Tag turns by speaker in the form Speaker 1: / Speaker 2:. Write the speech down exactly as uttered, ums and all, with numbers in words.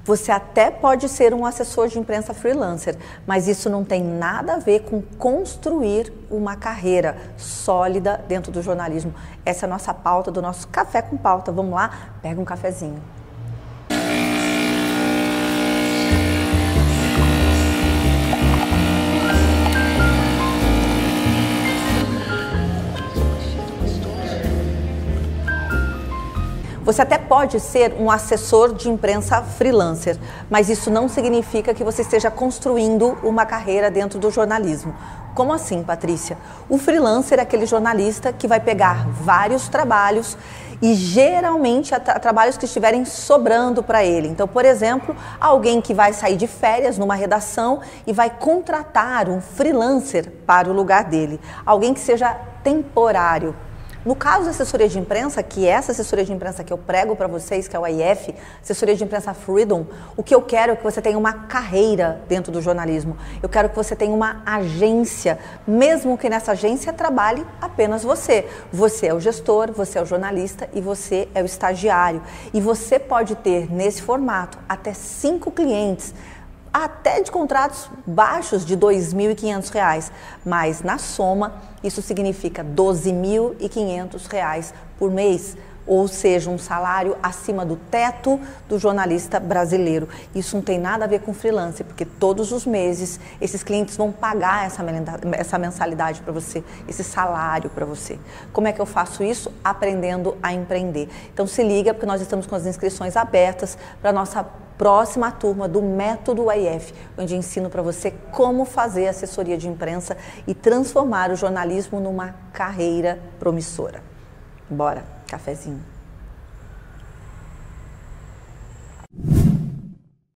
Speaker 1: Você até pode ser um assessor de imprensa freelancer, mas isso não tem nada a ver com construir uma carreira sólida dentro do jornalismo. Essa é a nossa pauta do nosso Café com Pauta. Vamos lá? Pega um cafezinho. Você até pode ser um assessor de imprensa freelancer, mas isso não significa que você esteja construindo uma carreira dentro do jornalismo. Como assim, Patrícia? O freelancer é aquele jornalista que vai pegar vários trabalhos e geralmente tra trabalhos que estiverem sobrando para ele. Então, por exemplo, alguém que vai sair de férias numa redação e vai contratar um freelancer para o lugar dele. Alguém que seja temporário. No caso da assessoria de imprensa, que é essa assessoria de imprensa que eu prego para vocês, que é o A I F, assessoria de imprensa Freedom, o que eu quero é que você tenha uma carreira dentro do jornalismo. Eu quero que você tenha uma agência, mesmo que nessa agência trabalhe apenas você. Você é o gestor, você é o jornalista e você é o estagiário. E você pode ter, nesse formato, até cinco clientes, até de contratos baixos de dois mil e quinhentos reais, mas na soma isso significa doze mil e quinhentos reais por mês, ou seja, um salário acima do teto do jornalista brasileiro. Isso não tem nada a ver com freelance, porque todos os meses esses clientes vão pagar essa, essa mensalidade para você, esse salário para você. Como é que eu faço isso? Aprendendo a empreender. Então se liga, porque nós estamos com as inscrições abertas para a nossa próxima turma do Método A I F, onde ensino para você como fazer assessoria de imprensa e transformar o jornalismo numa carreira promissora. Bora, cafezinho.